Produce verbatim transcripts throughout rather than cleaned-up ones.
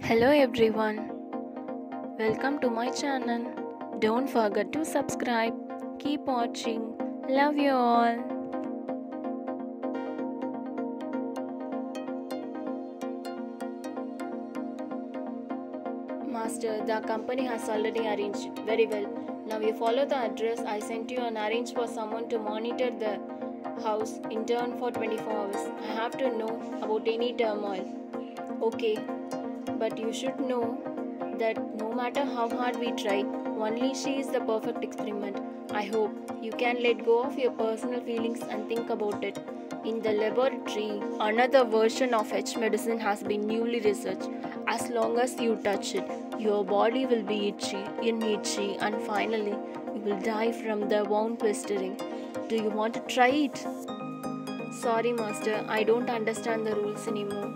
Hello everyone, welcome to my channel. Don't forget to subscribe. Keep watching. Love you all. Master, the company has already arranged. Very well. Now you follow the address I sent you and arrange for someone to monitor the house in turn for twenty-four hours. I have to know about any turmoil. Okay, but you should know that no matter how hard we try, only she is the perfect experiment. I hope you can let go of your personal feelings and think about it. In the laboratory, another version of H medicine has been newly researched. As long as you touch it, your body will be itchy, in itchy, and finally, you will die from the wound festering. Do you want to try it? Sorry, Master, I don't understand the rules anymore.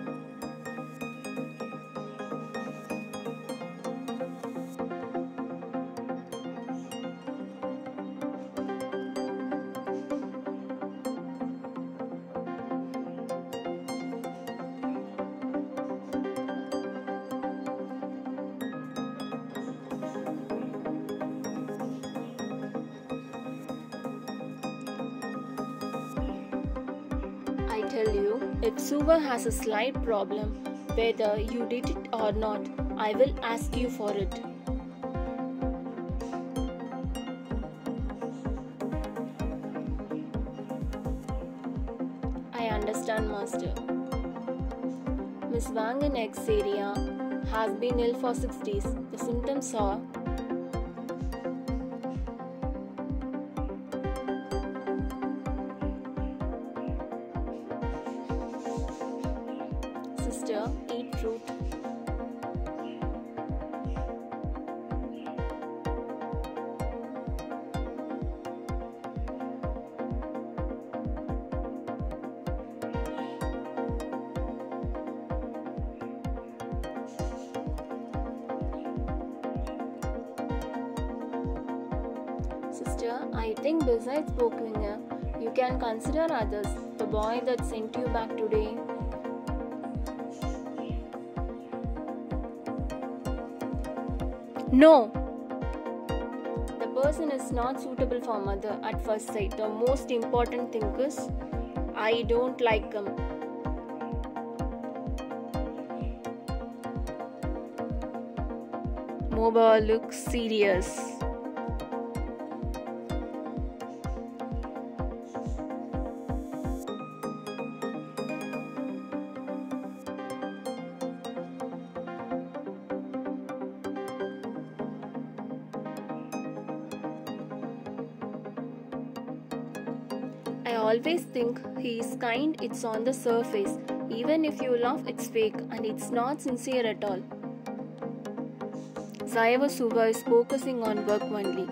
I tell you, if Suva has a slight problem, whether you did it or not, I will ask you for it. I understand, Master. Miss Wang in X area has been ill for six days. The symptoms are Sister, eat fruit. Sister, I think besides Bokwinger, you can consider others. The boy that sent you back today. No! The person is not suitable for mother at first sight. The most important thing is, I don't like him. Moba looks serious. I always think he is kind, it's on the surface. Even if you laugh, it's fake and it's not sincere at all. Saiva Suva is focusing on work only.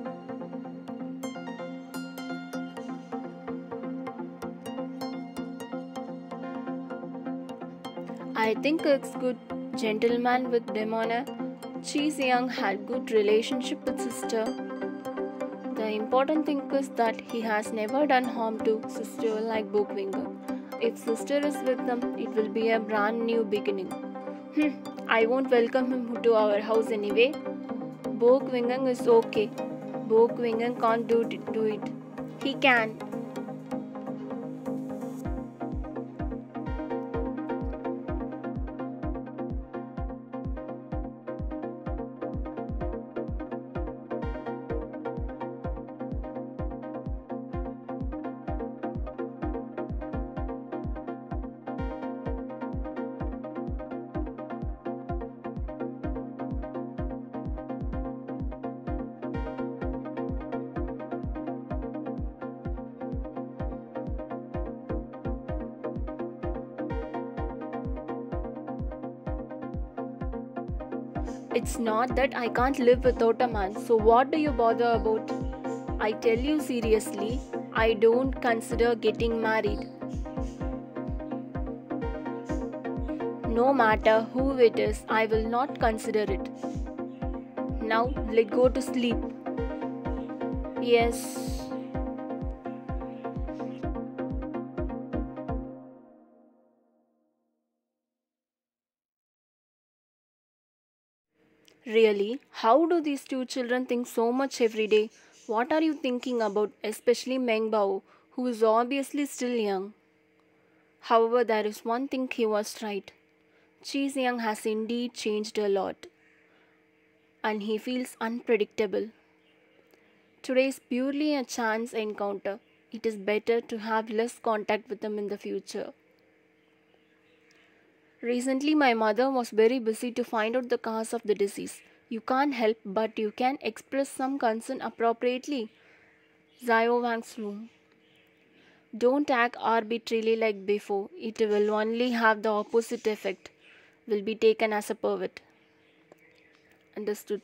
I think it's good gentleman with Demona. Cheese Young had good relationship with sister. The important thing is that he has never done harm to sister like Bokwinger. If sister is with them, it will be a brand new beginning. Hmm, I won't welcome him to our house anyway. Bokwinger is okay. Bokwinger can't do it, do it. He can. It's not that I can't live without a man, so what do you bother about? I tell you seriously, I don't consider getting married. No matter who it is, I will not consider it. Now, let's go to sleep. Yes. Really? How do these two children think so much every day? What are you thinking about, especially Meng Bao, who is obviously still young? However, there is one thing he was right. Chi Xiang has indeed changed a lot, and he feels unpredictable. Today is purely a chance encounter. It is better to have less contact with him in the future. Recently, my mother was very busy to find out the cause of the disease. You can't help, but you can express some concern appropriately. Zhao Wang's room. Don't act arbitrarily like before. It will only have the opposite effect. Will be taken as a pervert. Understood.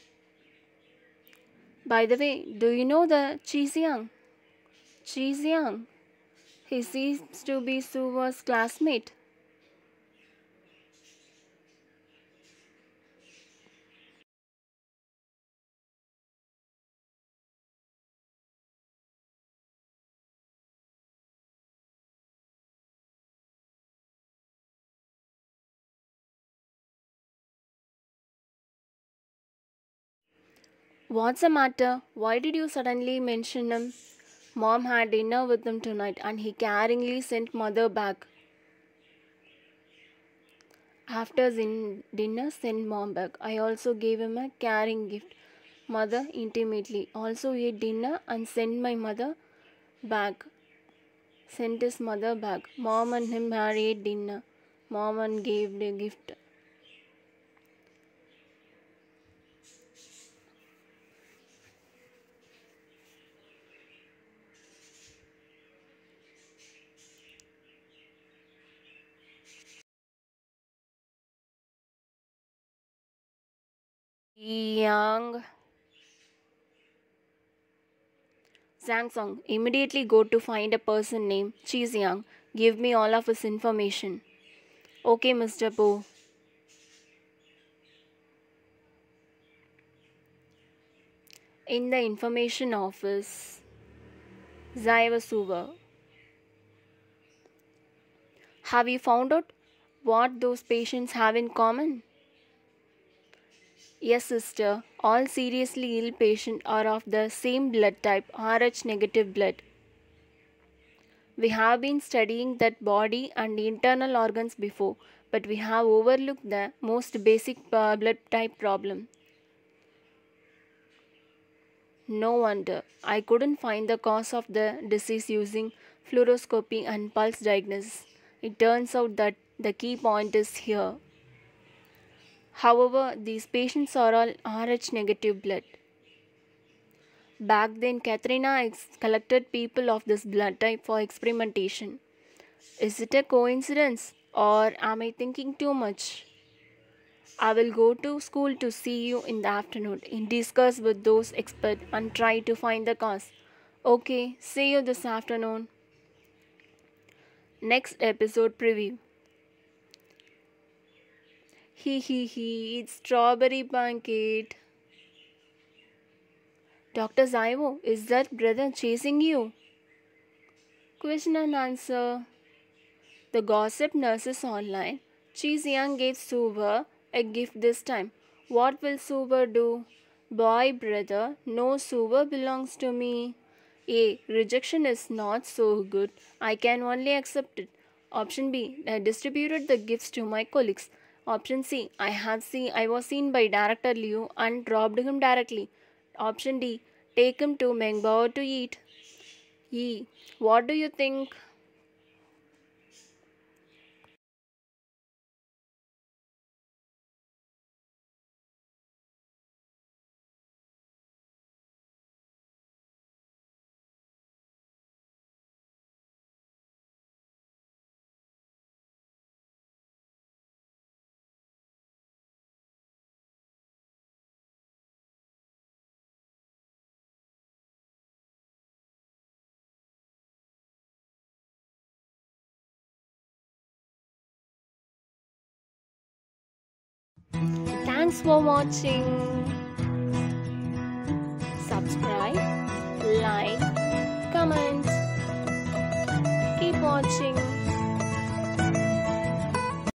By the way, do you know the Chi Xiang? Chi Xiang. He seems to be Suva's classmate. What's the matter? Why did you suddenly mention him? Mom had dinner with him tonight and he caringly sent mother back. After dinner, sent mom back. I also gave him a caring gift. Mother intimately. Also ate dinner and sent my mother back. Sent his mother back. Mom and him had ate dinner. Mom and gave the gift. Young. Zhang Song, immediately go to find a person named Chi Xiang. Give me all of his information. Okay, Mister Po. In the information office, Zaiva Suva. Have you found out what those patients have in common? Yes, sister. All seriously ill patients are of the same blood type, R H negative blood. We have been studying that body and internal organs before, but we have overlooked the most basic uh, blood type problem. No wonder. I couldn't find the cause of the disease using fluoroscopy and pulse diagnosis. It turns out that the key point is here. However, these patients are all R H negative blood. Back then, Katrina collected people of this blood type for experimentation. Is it a coincidence or am I thinking too much? I will go to school to see you in the afternoon and discuss with those experts and try to find the cause. Okay, see you this afternoon. Next episode preview. Hee hee hee, it's strawberry pancake. Doctor Zaivo, is that brother chasing you? Question and answer. The gossip nurses online. Chi Xiang gave Suva a gift this time. What will Suva do? Boy, brother, no, Suva belongs to me. A. Rejection is not so good. I can only accept it. Option B. I distributed the gifts to my colleagues. Option C. I have seen I was seen by Director Liu and robbed him directly. Option D. Take him to Meng Bao to eat. E. What do you think? Thanks for watching. Subscribe, like, comment. Keep watching.